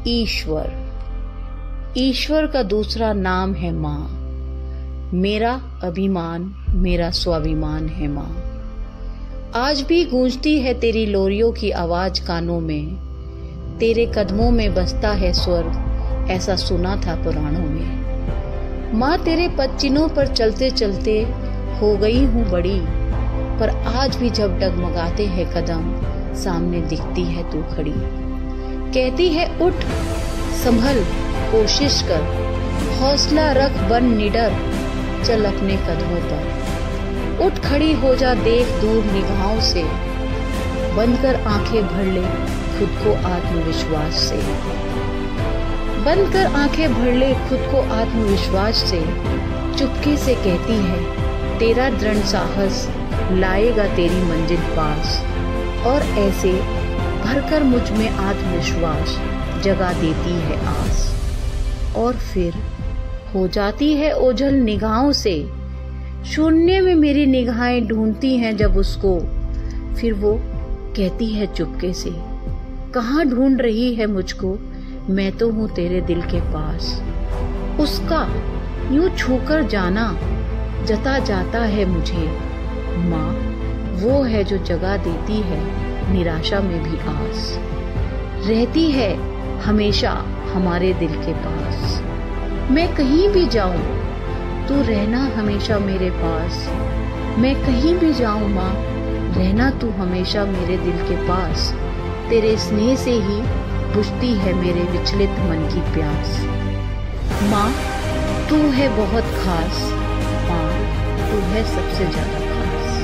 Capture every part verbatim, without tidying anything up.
ईश्वर। ईश्वर का दूसरा नाम है माँ। मेरा अभिमान, मेरा स्वाभिमान है माँ। आज भी गूंजती है तेरी लोरियों की आवाज कानों में। तेरे कदमों में बसता है स्वर्ग, ऐसा सुना था पुराणों में। माँ तेरे पद चिन्हों पर चलते चलते हो गई हूँ बड़ी, पर आज भी जब डगमगाते हैं कदम, सामने दिखती है तू खड़ी। कहती है उठ संभल कोशिश कर, हौसला रख बन निडर, चल अपने कदमों पर। उठ खड़ी हो जा देख दूर निगाहों से, बंद कर आंखें भर ले खुद को आत्मविश्वास से। बंद कर आंखें भर ले खुद को आत्मविश्वास से। चुपके से कहती है तेरा दृढ़ साहस लाएगा तेरी मंजिल पास। और ऐसे भरकर मुझ में आत्मविश्वास जगा देती है आस। और फिर हो जाती है ओझल निगाहों से। शून्य में मेरी निगाहें ढूंढती हैं जब उसको, फिर वो कहती है चुपके से, कहाँ ढूंढ रही है मुझको, मैं तो हूँ तेरे दिल के पास। उसका यूं छूकर जाना जता जाता है मुझे। माँ वो है जो जगा देती है निराशा में भी आस। रहती है हमेशा हमारे दिल के पास। मैं कहीं भी जाऊं तू रहना हमेशा मेरे पास। मैं कहीं भी जाऊं माँ, रहना तू हमेशा मेरे दिल के पास। तेरे स्नेह से ही बुझती है मेरे विचलित मन की प्यास। माँ तू है बहुत खास, माँ तू है सबसे ज्यादा खास।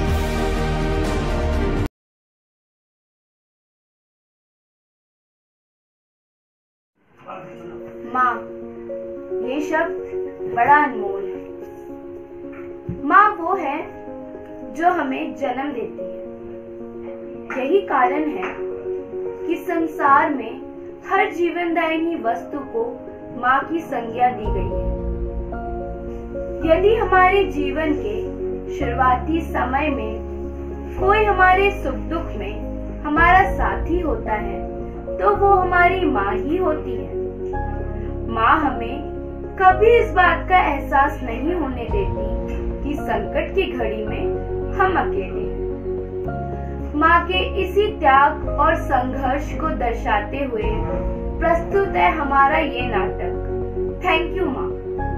माँ, ये शब्द बड़ा अनमोल है। माँ वो है जो हमें जन्म देती है। यही कारण है कि संसार में हर जीवनदायिनी वस्तु को माँ की संज्ञा दी गई है। यदि हमारे जीवन के शुरुआती समय में कोई हमारे सुख दुख में हमारा साथी होता है, तो वो हमारी माँ ही होती है। माँ हमें कभी इस बात का एहसास नहीं होने देती कि संकट की घड़ी में हम अकेले हैं। माँ के इसी त्याग और संघर्ष को दर्शाते हुए प्रस्तुत है हमारा ये नाटक। थैंक यू माँ।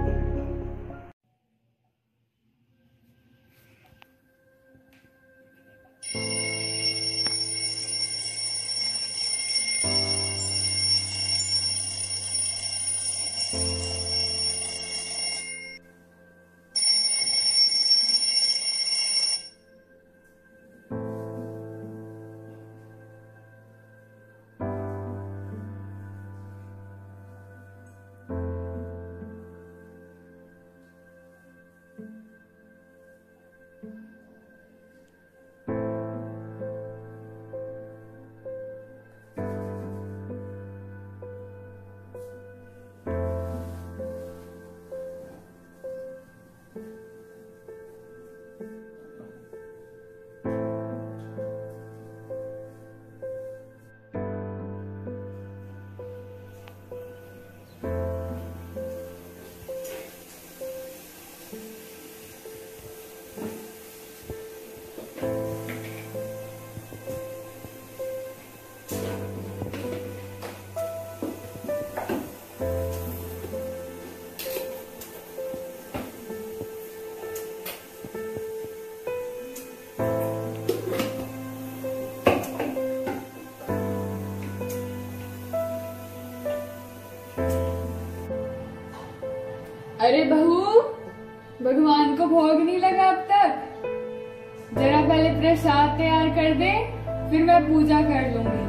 अरे बहू, भगवान को भोग नहीं लगा अब तक? जरा पहले प्रसाद तैयार कर दे, फिर मैं पूजा कर लूंगी।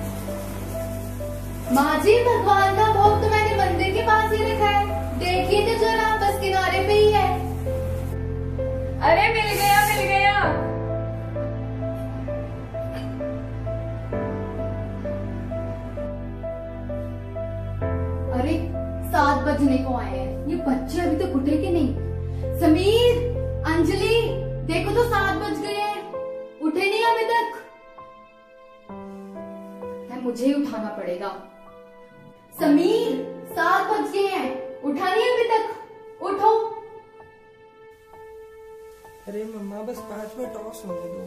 माँ जी, भगवान का भोग तो मैंने मंदिर के पास ही रखा है। देखिए तो जरा, बस किनारे पे ही है। अरे मिल गया मिल गया। अरे सात बजने को आए हैं, ये बच्चे अभी तक उठे कि नहीं? समीर, अंजलि, देखो तो सात बज गए हैं, उठे नहीं अभी तक। है मुझे ही उठाना पड़ेगा। समीर, सात बज गए हैं, उठा नहीं अभी तक? उठो। अरे मम्मा बस पांच मिनट और सोने दो।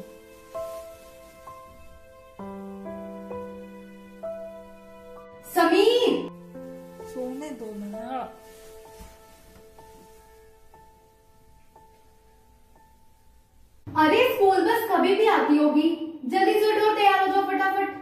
समीर, सोने दो ना। अरे स्कूल बस कभी भी आती होगी, जल्दी से उठो, तैयार हो जाओ फटाफट।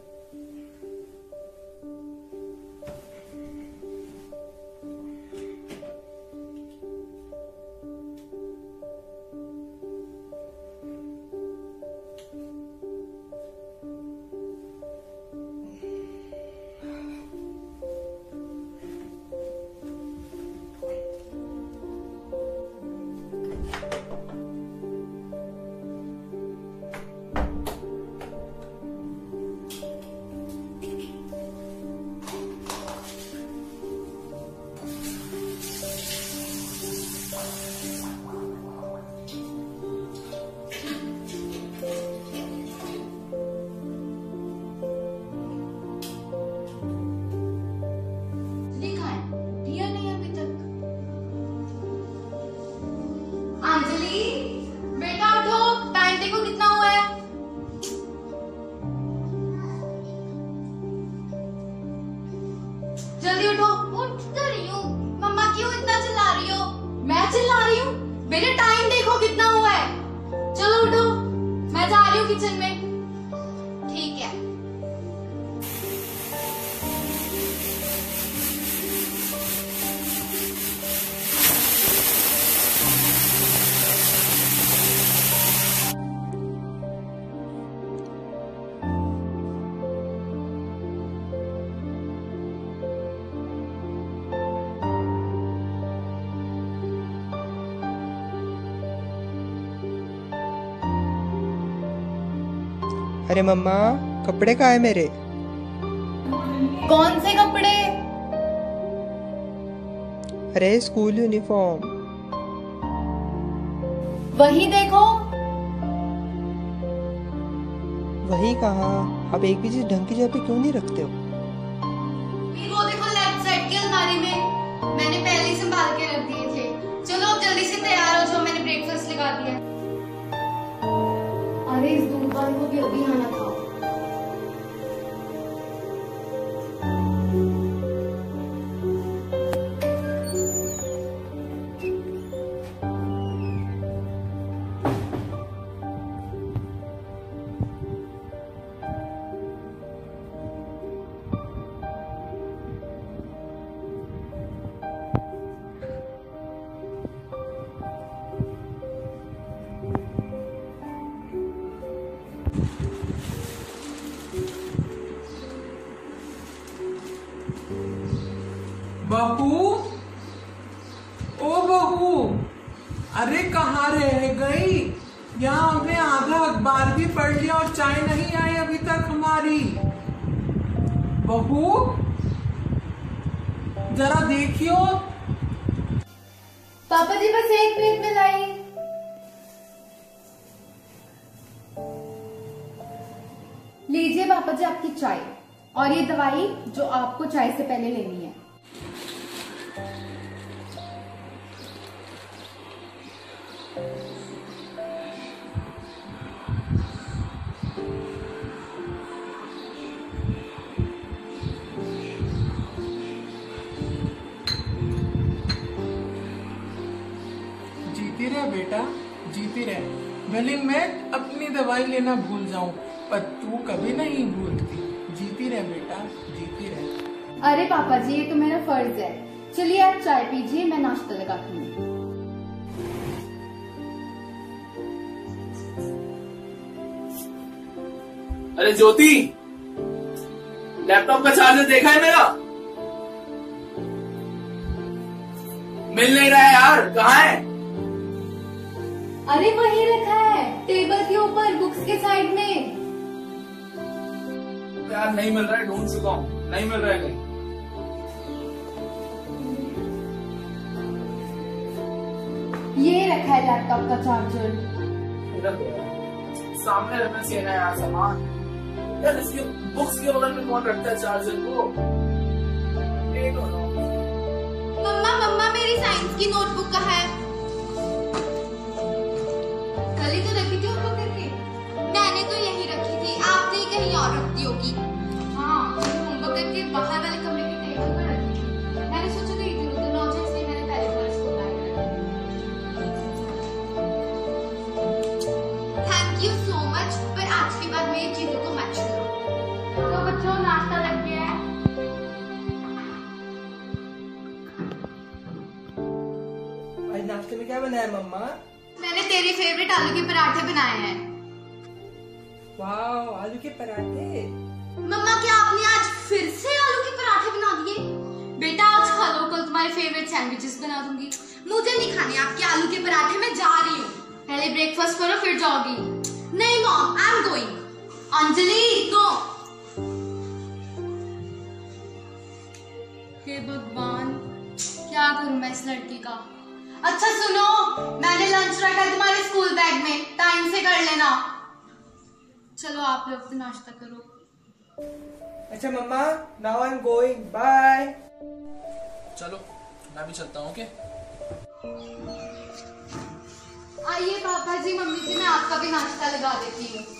अंजलि, बेटा उठो, टाइम देखो कितना हुआ है। जल्दी उठो। उठ तो रही हूँ। मम्मा क्यों इतना चिल्ला रही हो? मैं चिल्ला रही हूँ? बेटे टाइम देखो कितना हुआ है। चलो उठो, मैं जा रही हूँ किचन में। ठीक है। अरे मम्मा, कपड़े कहाँ है मेरे? कौन से कपड़े? अरे स्कूल यूनिफॉर्म। वही देखो। वही कहाँ? आप एक भी चीज ढंग की जगह पे क्यों नहीं रखते हो? वो देखो लेफ्ट साइड की अलमारी में, मैंने पहले ही संभाल के रख दिए थे। चलो अब जल्दी से तैयार हो जाओ, मैंने ब्रेकफास्ट लगा दिया। अरे इस दुकान को भी अभी आना था। बहू, ओ बहू, अरे कहाँ रह गई? यहाँ हमने आधा अखबार भी पढ़ लिया और चाय नहीं आई अभी तक हमारी। बहू जरा देखियो। पापा जी बस एक मिनट में लाई। लीजिए पापा जी आपकी चाय, और ये दवाई जो आपको चाय से पहले लेनी है। जीती रहे बेटा, जीती रहे। भले मैं अपनी दवाई लेना भूल जाऊं, पर तू कभी नहीं भूलती। जीती रहे बेटा, जीती रहे। अरे पापा जी ये तो मेरा फर्ज है। चलिए आप चाय पीजिए, मैं नाश्ता लगाती हूँ। अरे ज्योति, लैपटॉप का चार्जर देखा है मेरा? मिल नहीं रहा है यार, कहाँ है? अरे वही रखा है टेबल के ऊपर, बुक्स के साइड में। यार नहीं मिल रहा है, ढूंढ चुका हूँ, नहीं मिल रहा है कहीं। ये रखा है लैपटॉप का चार्जर। इधर तो है। सामने रखना चाहिए ना यार सामान। यार इसके बुक्स के बगल में कौन रखता है चार्जर को? ले लो ना। मम्मा मम्मा मेरी साइंस की नोटबुक कहाँ है? कल ही तो रखी थी होमवर्क करके। मैंने तो यही रखी थी, आपने कहीं और रख दी होगी। हाँ, होमवर्क करके बाहर वाले कमरे के टेबल पर रखी थी। मैंने सोचा था इधर उधर ना हो जाए, इसलिए मैंने पहले फर्श को बाहर रखा। थैंक यू सो मच, पर आज के बाद मेरी चीजों को मत छूना। तो बच्चों, नाश्ता लग गया है। आज नाश्ते में क्या बनाया मम्मा? मैंने तेरी फेवरेट आलू के पराठे बनाए हैं। वाह, आलू के पराठे। मम्मा, क्या आपने आज फिर से आलू के पराठे बना दिए? बेटा आज खा लो, कल तुम्हारे फेवरेट सैंडविचेस बना दूंगी। मुझे नहीं खाने आपके आलू के पराठे, मैं जा रही हूँ। पहले ब्रेकफास्ट करो फिर जाओगी। नहीं mom, I am going. Anjali no. हे भगवान, क्या करूं मैं इस लड़की का। अच्छा सुनो, मैंने लंच रखा है तुम्हारे स्कूल बैग में, टाइम से कर लेना। चलो आप लोग तो नाश्ता करो। अच्छा mamma, now I am going, bye. चलो मैं भी चलता हूँ। ओके आइए पापा जी, मम्मी जी, मैं आपका भी नाश्ता लगा देती हूँ।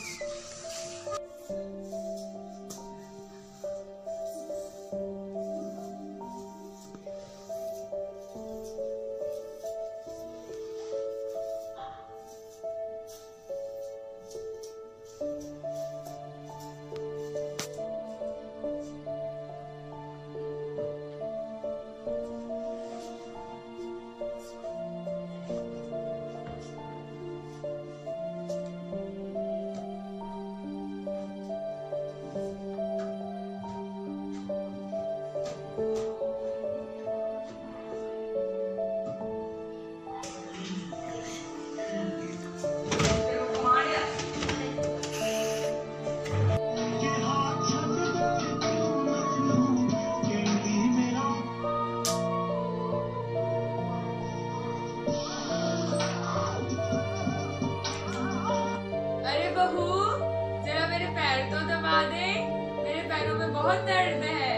बहुत दर्द है।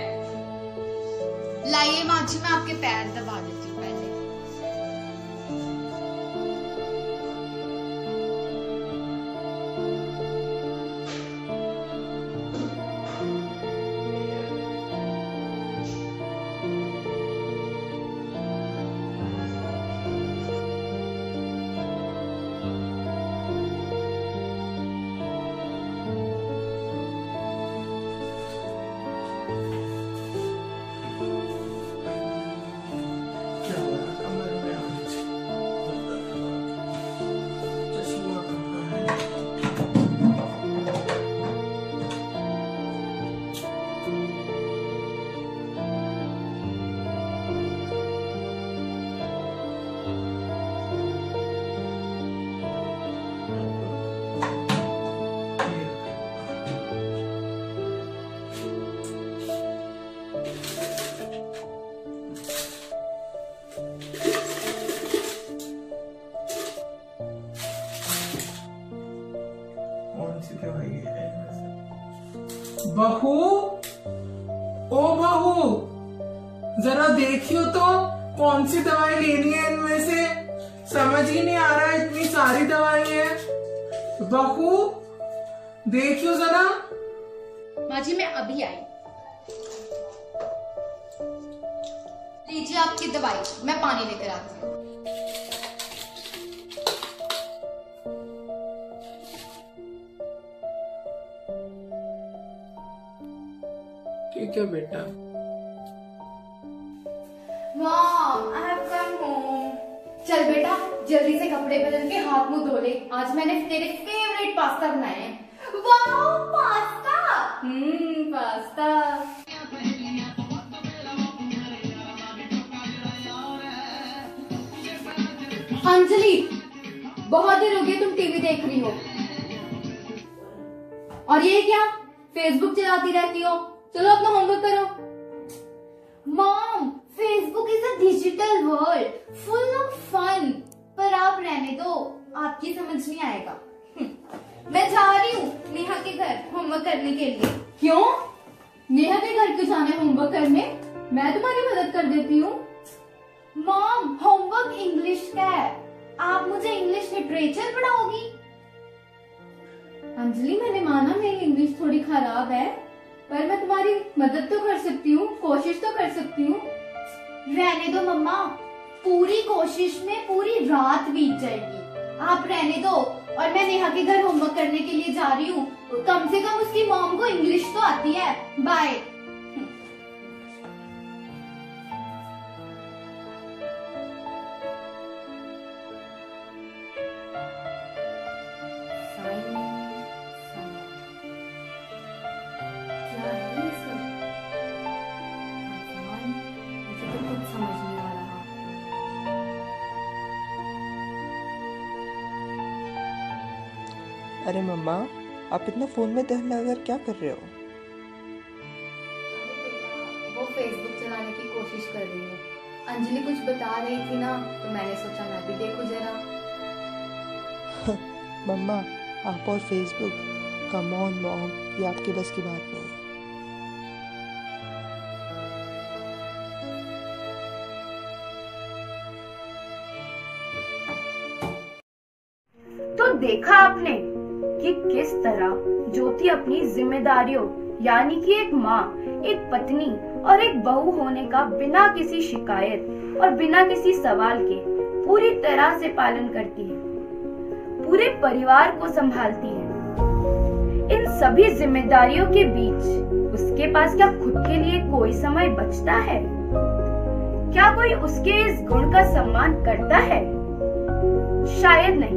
लाइए माँ जी, मैं आपके पैर दबा देती हूँ पहले। बहू, ओ बहू, जरा देखियो तो कौन सी दवाई लेनी है इनमें से। समझ ही नहीं आ रहा है, इतनी सारी दवाई है। बहू देखियो जरा। माँ जी, मैं अभी आई। लीजिए आपकी दवाई, मैं पानी लेकर आती हूँ। ठीक है बेटा। Mom, I have come home. चल बेटा, जल्दी से कपड़े बदल के हाथ मुंह धो ले। आज मैंने तेरे फेवरेट पास्ता बनाए हैं। Wow, pasta. Hmm, pasta. Anjali, बहुत देर हो गई तुम टीवी देख रही हो। और ये क्या, फेसबुक चलाती रहती हो? चलो अपना होमवर्क करो। Mom, Facebook is a digital world full of fun. पर आप रहने दो, आपकी समझ नहीं आएगा। मैं जा रही हूँ नेहा के घर होमवर्क करने के लिए। क्यों? नेहा के घर क्यों जाना है होमवर्क करने? मैं तुम्हारी मदद कर देती हूँ। मॉम, होमवर्क इंग्लिश का है, आप मुझे इंग्लिश लिटरेचर पढ़ाओगी? अंजलि, मैंने माना मेरी इंग्लिश थोड़ी खराब है, पर मैं तुम्हारी मदद तो कर सकती हूँ, कोशिश तो कर सकती हूँ। रहने दो मम्मा, पूरी कोशिश में पूरी रात बीत जाएगी। आप रहने दो, और मैं नेहा के घर होमवर्क करने के लिए जा रही हूँ। कम से कम उसकी मॉम को इंग्लिश तो आती है। बाय। अरे मम्मा, आप इतना फोन में ध्यान लगाकर क्या कर रहे हो? वो फेसबुक चलाने की कोशिश कर रही हूँ। अंजलि कुछ बता रही थी ना, तो मैंने सोचा मैं भी देखूं जरा। मम्मा, आप और फेसबुक, कम ऑन मॉम, ये आपके बस की बात नहीं है। तो देखा आपने कि किस तरह ज्योति अपनी जिम्मेदारियों यानी कि एक माँ, एक पत्नी और एक बहू होने का बिना किसी शिकायत और बिना किसी सवाल के पूरी तरह से पालन करती है, पूरे परिवार को संभालती है। इन सभी जिम्मेदारियों के बीच उसके पास क्या खुद के लिए कोई समय बचता है? क्या कोई उसके इस गुण का सम्मान करता है? शायद नहीं।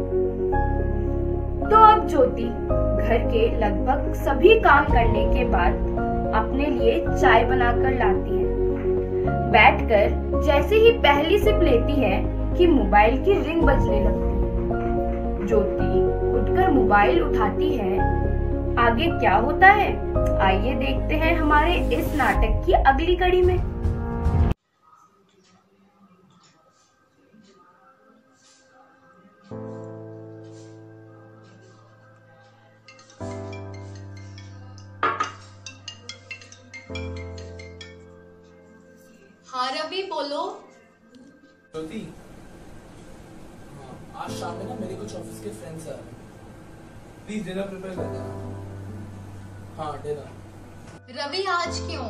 तो अब ज्योति घर के लगभग सभी काम करने के बाद अपने लिए चाय बनाकर लाती है। बैठकर जैसे ही पहली सिप लेती है कि मोबाइल की रिंग बजने लगती है। ज्योति उठकर मोबाइल उठाती है। आगे क्या होता है, आइए देखते हैं हमारे इस नाटक की अगली कड़ी में। हाँ रवि, बोलो। ज्योति, हाँ, आज शाम में ना मेरे कुछ ऑफिस के फ्रेंड्स आ रहे हैं। प्लीज डिनर प्रिपेयर कर देना। हाँ, डिनर। रवि, आज क्यों?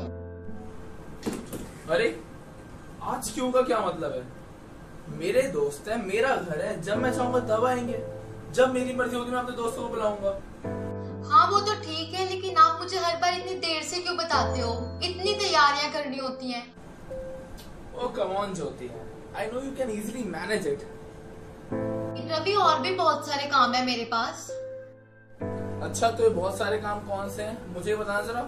अरे आज क्यों का क्या मतलब है? मेरे दोस्त है, मेरा घर है, जब मैं चाहूंगा तब आएंगे, जब मेरी मर्जी होगी मैं अपने दोस्तों को बुलाऊंगा। हाँ वो तो ठीक है, लेकिन आप मुझे हर बार इतनी देर से क्यों बताते हो? इतनी तैयारियां करनी होती हैं। Oh come on Jyoti, I know you can easily manage it. Ravi, और भी बहुत सारे काम है मेरे पास। अच्छा, तो ये बहुत सारे काम कौन से हैं? मुझे बताना जरा।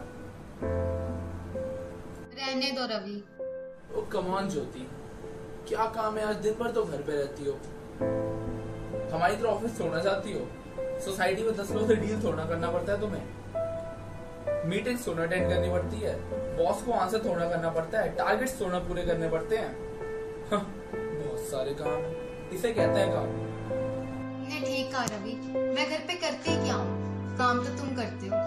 रहने दो रवि। Oh come on ज्योति, क्या काम है आज? दिन भर तो घर पे रहती हो, हमारी तरह ऑफिस छोड़ना चाहती हो? सोसाइटी में दस लोगों से डील थोड़ा करना पड़ता है तुम्हें, मीटिंग्स थोड़ा अटेंड करनी पड़ती है, बॉस को आंसर थोड़ा करना पड़ता है, टारगेट्स थोड़ा पूरे करने पड़ते हैं। बहुत सारे काम, इसे कहते हैं काम। नहीं, ठीक कहा रवि, मैं घर पे करती क्या हूँ? काम तो तुम करते हो।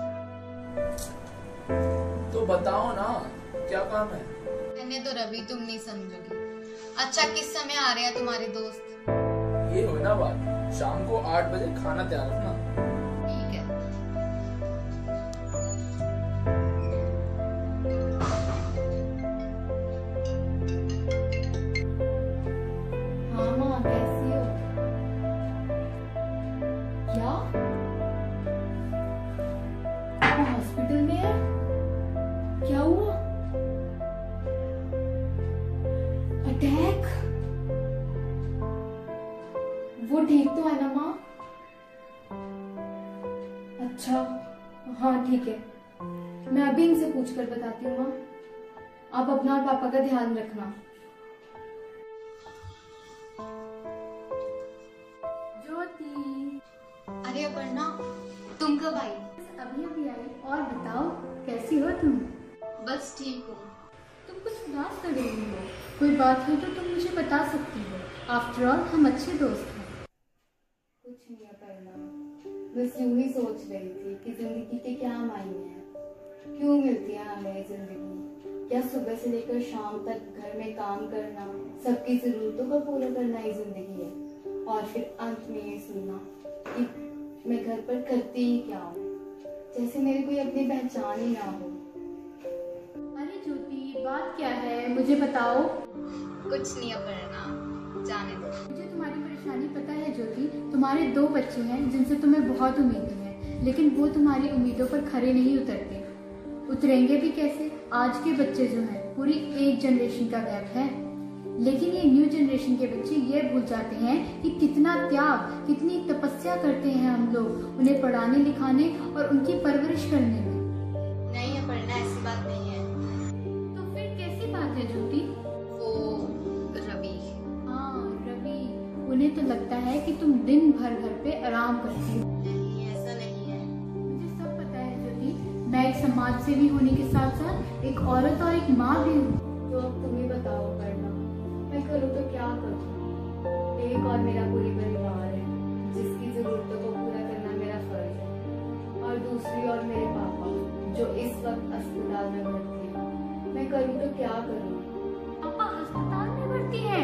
तो बताओ ना, क्या काम है? रहने दो रवि, तुम नहीं समझोगे। अच्छा, किस समय आ रहे हैं तुम्हारे दोस्त? ये हो ना बात, शाम को आठ बजे खाना तैयार रखना। ठीक है। हाँ माँ, कैसी हो? क्या वो हॉस्पिटल में है? क्या हुआ? अटैक? वो ठीक तो है ना माँ? अच्छा, हाँ ठीक है, मैं अभी इनसे पूछ कर बताती हूँ माँ। आप अपना और पापा का ध्यान रखना। ज्योति। अरे अपर्णा, तुम कब आई? अभी अभी आई। और बताओ, कैसी हो तुम? बस ठीक हो। तुम कुछ उदास लग रही हो, कोई बात हो तो तुम मुझे बता सकती हो, आफ्टर ऑल हम अच्छे दोस्त हैं। कुछ नहीं अपर्णा, बस यूं ही सोच रही थी कि जिंदगी के क्या मायने हैं, क्यों मिलती है हमें जिंदगी, क्या सुबह से लेकर शाम तक घर में काम करना, सबकी जरूरतों को पूरा करना ही जिंदगी है? और फिर अंत में ये सुनना कि मैं घर पर करती ही क्या हूँ, जैसे मेरी कोई अपनी पहचान ही ना हो। अरे ज्योति, बात क्या है, मुझे बताओ। कुछ नहीं अपर्णा, जाने दो। मुझे तुम्हारी परेशानी पता है ज्योति। तुम्हारे दो बच्चे हैं जिनसे तुम्हें बहुत उम्मीदें हैं, लेकिन वो तुम्हारी उम्मीदों पर खरे नहीं उतरते। उतरेंगे भी कैसे? आज के बच्चे जो हैं पूरी एक जनरेशन का गैप है, लेकिन ये न्यू जनरेशन के बच्चे ये भूल जाते हैं कि कितना त्याग, कितनी तपस्या करते हैं हम लोग उन्हें पढ़ाने लिखाने और उनकी परवरिश करने में। नहीं अपर्णा, ऐसी बात नहीं है। तो फिर कैसी बात है ज्योति? वो रवि। हाँ रवि, उन्हें तो लगता है कि तुम दिन भर घर पे आराम करती हो। नहीं, ऐसा नहीं है। मुझे सब पता है ज्योति। मैं एक समाज सेवी होने के साथ साथ एक औरत और एक माँ भी हूँ। तो अब तुम ही बताओ अपर्णा, मैं करूँ तो क्या करूँ? एक और मेरा पूरी परिवार है जिसकी जरूरतों को पूरा करना मेरा फर्ज है, और दूसरी और मेरे पापा जो इस वक्त अस्पताल में भर्ती हैं। मैं करूँ तो क्या करूँ? पापा अस्पताल में भर्ती हैं?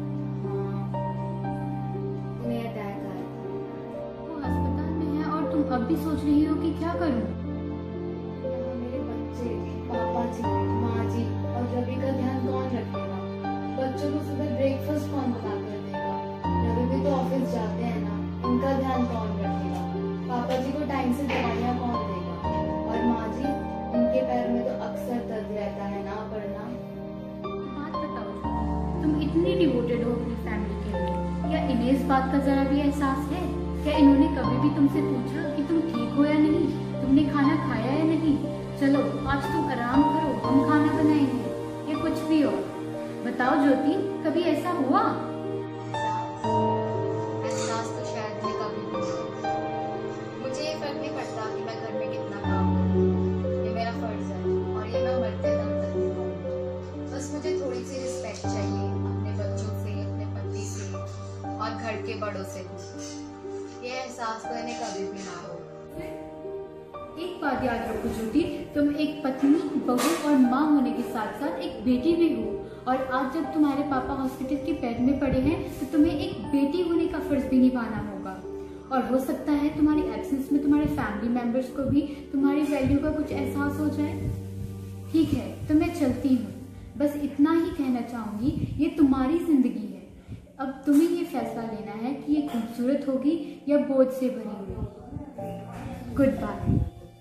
उन्हें अटैक आया। वो अस्पताल में है और तुम अब भी सोच रही हो कि क्या करूँ? यहाँ मेरे बच्चे, पापा जी, माँ जी और रवि का ध्यान कौन रखेगा? बच्चों को सुबह ब्रेकफास्ट कौन बना कर देगा? रवि भी तो ऑफिस जाते हैं ना, उनका ध्यान कौन रखेगा? पापा जी को टाइम से दवाइयाँ कौन देगा? और माँ जी, उनके पैर में तो अक्सर दर्द रहता है ना अपर्णा। बात बताओ, तुम इतनी डिवोटेड हो अपनी फैमिली के लिए, क्या इन्हें इस बात का जरा भी एहसास है? क्या इन्होंने कभी भी तुमसे पूछा कि तुम ठीक हो या नहीं, तुमने खाना खाया या नहीं? चलो आज तुम आराम करो, हम खाना बनाएंगे, या कुछ भी हो। बताओ ज्योति, कभी ऐसा हुआ? एहसास तो शायद मैं कभी भी नहीं। मुझे ये फर्क नहीं पड़ता कि मैं घर में कितना काम करूँ, ये मेरा फर्ज है और ये मैं मरते दम तक निभाऊंगी। बस मुझे थोड़ी सी रिस्पेक्ट चाहिए अपने बच्चों से, अपने पति से और घर के बड़ों से भी। ये एहसास तो इन्हें कभी भी ना हो। एक बात याद रखो ज्योति, तुम एक पत्नी, बहू और माँ होने के साथ साथ एक बेटी भी हो, और आज जब तुम्हारे पापा हॉस्पिटल के बेड में पड़े हैं तो तुम्हें एक बेटी होने का फर्ज भी निभाना होगा। और हो सकता है तुम्हारी एब्सेंस में तुम्हारे फैमिली मेंबर्स को भी तुम्हारी वैल्यू का कुछ एहसास हो जाए। ठीक है, तो मैं चलती हूँ। बस इतना ही कहना चाहूंगी, ये तुम्हारी जिंदगी है, अब तुम्हें ये फैसला लेना है कि ये खूबसूरत होगी या बोझ से भरी हुई। Good bye.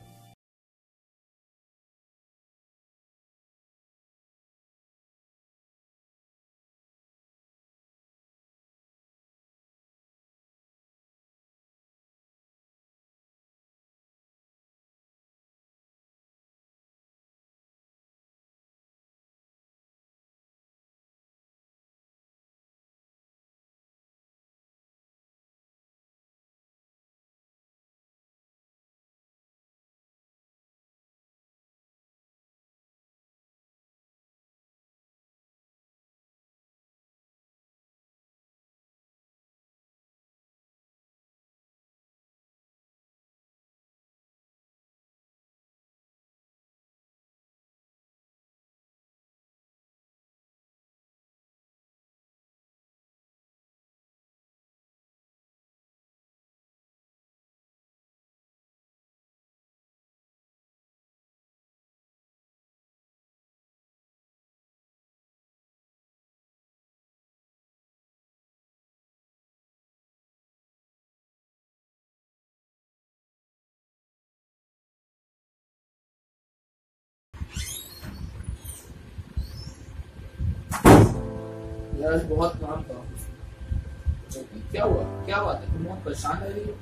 यार बहुत काम था। क्या हुआ, क्या बात है, तुम बहुत परेशान लग रही हो?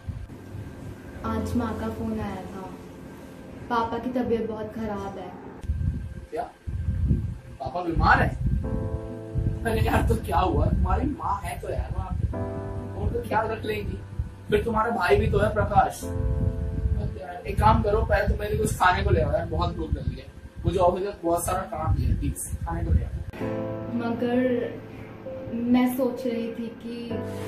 आज माँ का फोन आया था, पापा की तबीयत बहुत खराब है। क्या पापा बीमार है? अरे यार तो क्या हुआ, तुम्हारी माँ है तो यार वहाँ पे, वो तो ख्याल रख लेंगी। फिर तुम्हारा भाई भी तो है प्रकाश। एक काम करो, पहले तुम मेरे कुछ खाने को ले आओ यार, बहुत भूख लगी है। मुझे ऑफिस में बहुत सारा काम है, प्लीज खाने को ले आओ। मगर मैं सोच रही थी कि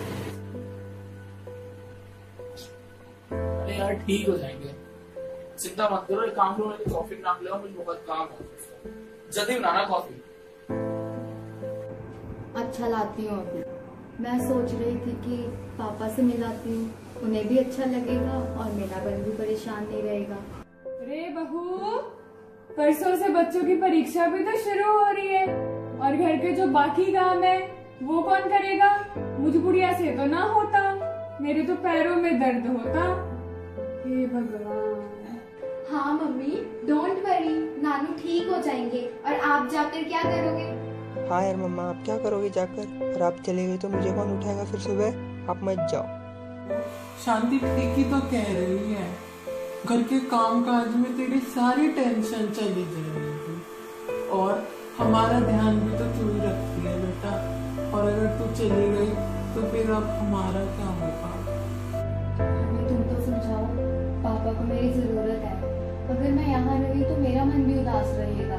अरे यार ठीक हो जाएंगे, चिंता मत करो। एक काम करो, मेरे ऑफिस नाम ले आओ, मुझे बहुत काम है। जल्दी बनाना कॉफी। अच्छा लाती हूँ अभी। मैं सोच रही थी कि पापा से मिलाती हूँ, उन्हें भी अच्छा लगेगा और मेरा बन भी परेशान नहीं रहेगा। अरे बहू, परसों से बच्चों की परीक्षा भी तो शुरू हो रही है और घर के जो बाकी काम है वो कौन करेगा? मुझ बुढ़िया से तो ना होता, मेरे तो पैरों में दर्द होता। हे भगवान। हाँ मम्मी, डोंट वरी, नानू ठीक हो जाएंगे। और आप जाकर क्या करोगे? हाँ यार मम्मा, आप क्या करोगे जाकर? और आप चले गए तो मुझे कौन उठाएगा फिर सुबह? आप मत जाओ। शांति ठीक ही तो कह रही है, घर के काम काज में तेरी सारी टेंशन चली जाएगी और हमारा ध्यान भी तो तू ही रखती है बेटा। और अगर तू चली गई तो फिर अब हमारा क्या होगा? मम्मी तुम तो समझाओ, पापा को मेरी जरूरत है। अगर मैं यहाँ रही तो मेरा मन भी उदास रहेगा।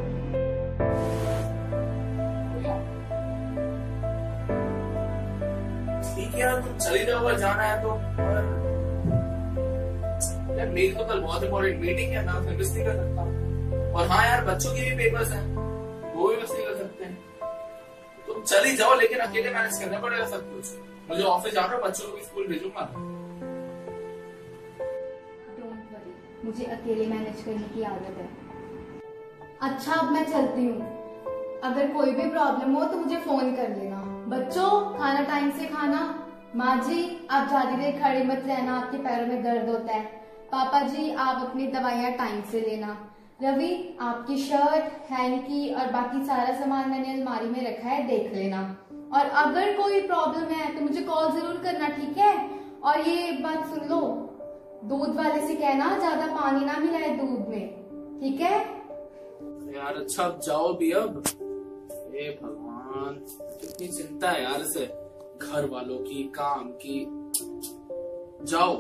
ठीक है यार, तुम चली जाओ, अगर जाना है तो। यार मेरी तो कल बहुत इंपॉर्टेंट मीटिंग है ना, फिर मिस नहीं कर सकता। और हाँ यार, बच्चों की भी पेपर्स हैं, वो भी मिस नहीं कर सकते हैं। तुम चली जाओ, लेकिन अकेले मैनेज करना पड़ेगा सब कुछ। मुझे ऑफिस जाना, बच्चों को भी स्कूल भेजूंगा। डोंट वरी, मुझे अकेले मैनेज करने की आदत है। अच्छा अब मैं चलती हूँ। अगर कोई भी प्रॉब्लम हो तो मुझे फोन कर लेना। बच्चों, खाना टाइम से खाना। माँ जी, आप ज्यादा देर खड़े मत रहना, आपके पैरों में दर्द होता है। पापा जी, आप अपनी दवाइयाँ टाइम से लेना। रवि, आपकी शर्ट, हैंकी और बाकी सारा सामान मैंने अलमारी में रखा है, देख लेना। और अगर कोई प्रॉब्लम है तो मुझे कॉल जरूर करना, ठीक है? और ये बात सुन लो, दूध वाले से कहना ज्यादा पानी ना मिलाए दूध में, ठीक है? यार अच्छा, अब जाओ भी अब। हे भगवान, कितनी चिंता है यार इसे, घर वालों की, काम की। जाओ।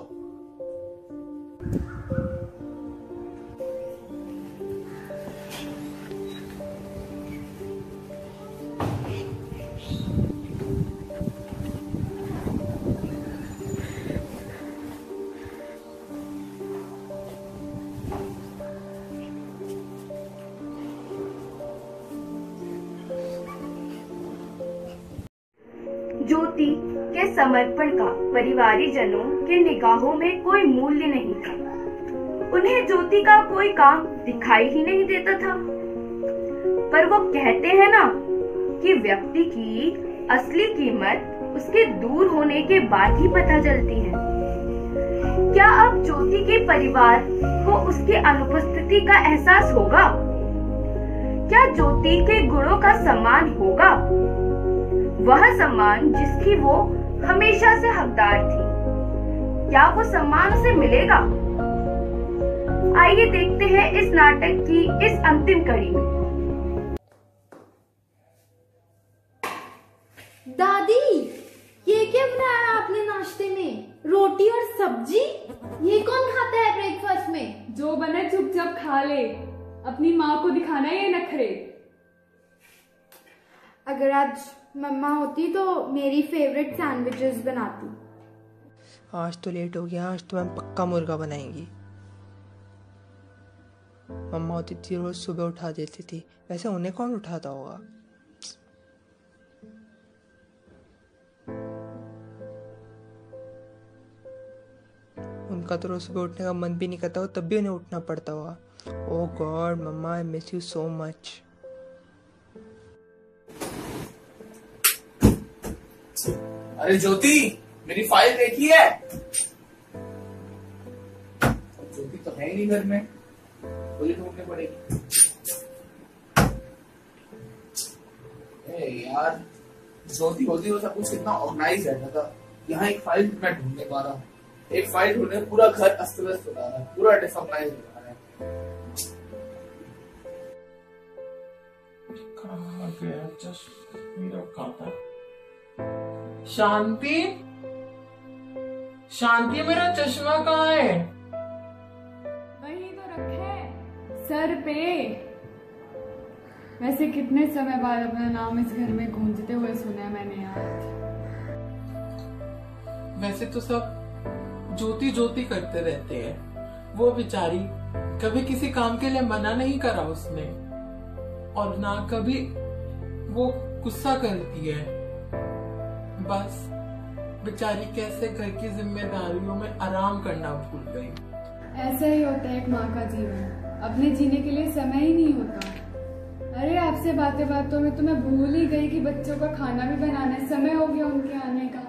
ज्योति के समर्पण का परिवारीजनों के निगाहों में कोई मूल्य नहीं था। उन्हें ज्योति का कोई काम दिखाई ही नहीं देता था। पर वो कहते हैं ना कि व्यक्ति की असली कीमत उसके दूर होने के बाद ही पता चलती है। क्या अब ज्योति के परिवार को उसकी अनुपस्थिति का एहसास होगा? क्या ज्योति के गुणों का सम्मान होगा? वह सम्मान जिसकी वो हमेशा से हकदार थी, क्या वो सम्मान उसे मिलेगा? आइए देखते हैं इस नाटक की इस अंतिम कड़ी में। दादी, ये क्या बनाया आपने नाश्ते में? रोटी और सब्जी? ये कौन खाता है ब्रेकफास्ट में? जो बने चुपचाप खा ले, अपनी माँ को दिखाना ये नखरे। अगर आज मम्मा होती तो मेरी फेवरेट सैंडविचेस बनाती। आज तो लेट हो गया, आज तो मैं पक्का मुर्गा बनाएंगी। मम्मा होती थी रोज सुबह उठा देती थी, वैसे उन्हें कौन उठाता होगा? उनका तो रोज सुबह उठने का मन भी नहीं करता हो, तब भी उन्हें उठना पड़ता होगा। Oh god mamma, I miss you so much. अरे ज्योति, मेरी फाइल देखी है? ज्योति तो है ही नहीं घर में, मुझे ढूंढनी पड़ेगी। ए यार, ज्योति होती तो सब कुछ कितना ऑर्गेनाइज रहता था। यहाँ एक फाइल मैं ढूंढने पा रहा हूँ, एक फाइल ढूंढने पूरा घर अस्त व्यस्त हो रहा है, पूरा डिसऑर्गेनाइज हो रहा है। कहाँ गया चश्मा रखा था? शांति, शांति मेरा चश्मा कहाँ है? वहीं तो रखा है, सर पे। वैसे कितने समय बाद अपना नाम इस घर में गूंजते हुए सुना मैंने आज। वैसे तो सब ज्योति ज्योति करते रहते हैं, वो बेचारी कभी किसी काम के लिए मना नहीं करा उसने। और ना कभी वो गुस्सा करती है। बस बेचारी कैसे घर की जिम्मेदारियों में आराम करना भूल गई। ऐसा ही होता है एक माँ का जीवन, अपने जीने के लिए समय ही नहीं होता। अरे आपसे बातें बातों में तो मैं भूल ही गई कि बच्चों का खाना भी बनाना है, समय हो गया उनके आने का।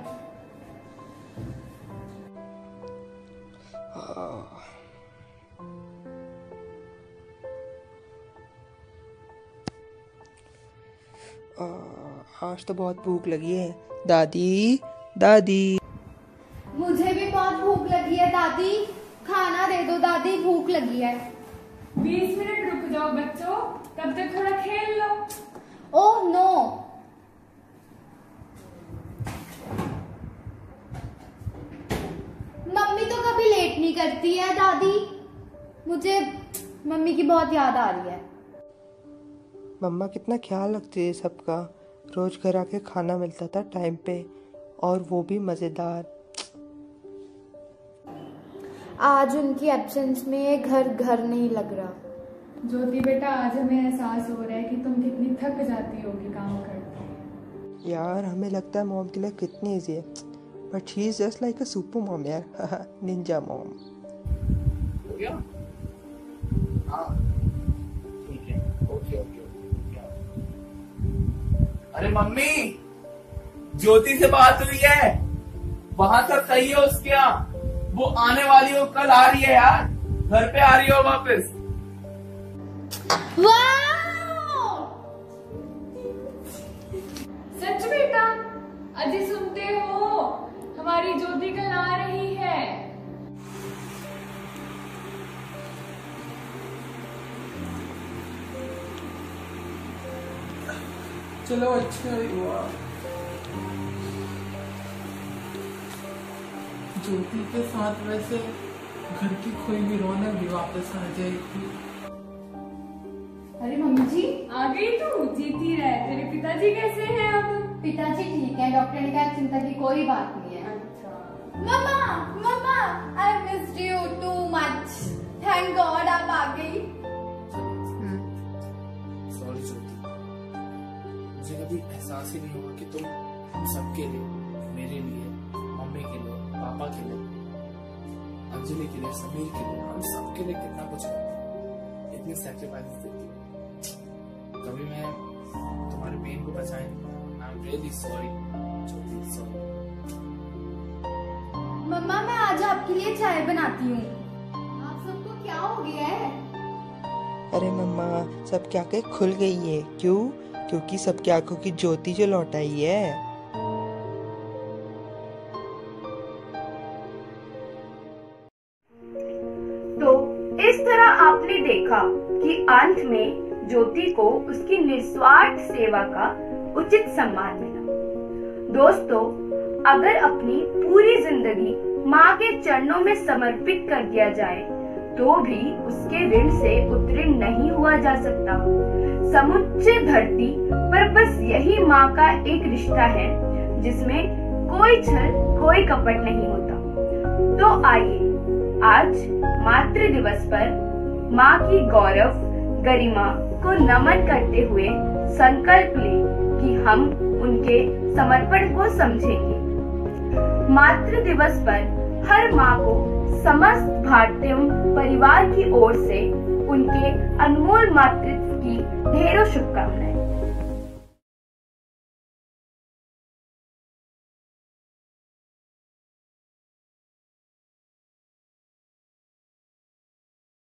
आज तो बहुत भूख लगी है। दादी दादी मुझे भी बहुत भूख लगी है दादी, खाना दे दो दादी, भूख लगी है। बीस मिनट रुक जाओ बच्चों, तब तक थोड़ा खेल लो। ओह नो, मम्मी तो कभी लेट नहीं करती है दादी, मुझे मम्मी की बहुत याद आ रही है। मम्मा कितना ख्याल रखती है सबका, रोज घर आके खाना मिलता था टाइम पे, और वो भी मजेदार। आज उनकी एब्सेंस में ये घर घर नहीं लग रहा। ज्योति बेटा, आज हमें एहसास हो रहा है कि तुम कितनी थक जाती होगी काम करते। यार हमें लगता है मॉम के लिए कितनी इजी है, but she is just like a super mom यार, निंजा मॉम। हो गया? हाँ ठीक है, ओके ओके। अरे मम्मी, ज्योति से बात हुई है? वहां सब सही है उसके यहाँ? वो आने वाली हो, कल आ रही है यार, घर पे आ रही हो वापस। सच बेटा, अजी सुनते हो, हमारी ज्योति कल आ रही है। चलो अच्छा ही हुआ। ज्योति के साथ वैसे घर की खोई भी रौनक भी वापस आ जाएगी। अरे मम्मी जी, आ गई तू? जीती रहे। तेरे पिताजी कैसे हैं अब? पिताजी ठीक है, डॉक्टर ने कहा चिंता की कोई बात नहीं है। अच्छा। Mamma mamma, I missed you too much, thank god आप आ गई। सॉरी ज्योति, मुझे कभी एहसास ही नहीं हुआ कि तुम हम सबके लिए, मेरे लिए, मम्मी के लिए, पापा के लिए, अंजलि के लिए, समीर के लिए, हम सबके लिए कितना कुछ करते, इतनी सैक्रिफाइस देती हो। कभी मैं तुम्हारे पेन को बचाए नहीं। I am really sorry Jyoti, sorry. Mamma मैं आज आपके लिए चाय बनाती हूँ। आप सबको क्या हो गया है? अरे मम्मा, सबकी आंखें खुल गई है। क्यों? क्योंकि सबकी आंखों की ज्योति जो लौट आई है। तो इस तरह आपने देखा कि अंत में ज्योति को उसकी निस्वार्थ सेवा का उचित सम्मान मिला। दोस्तों, अगर अपनी पूरी जिंदगी माँ के चरणों में समर्पित कर दिया जाए तो भी उसके ऋण से उत्तीर्ण नहीं हुआ जा सकता। समुच्चय धरती पर बस यही माँ का एक रिश्ता है जिसमें कोई छल, कोई कपट नहीं होता। तो आइए आज मातृ दिवस पर माँ की गौरव गरिमा को नमन करते हुए संकल्प लें कि हम उनके समर्पण को समझेंगे। मातृ दिवस पर हर माँ को समस्त भारतीय परिवार की ओर से उनके अनमोल मातृत्व की ढेरों शुभकामनाएं।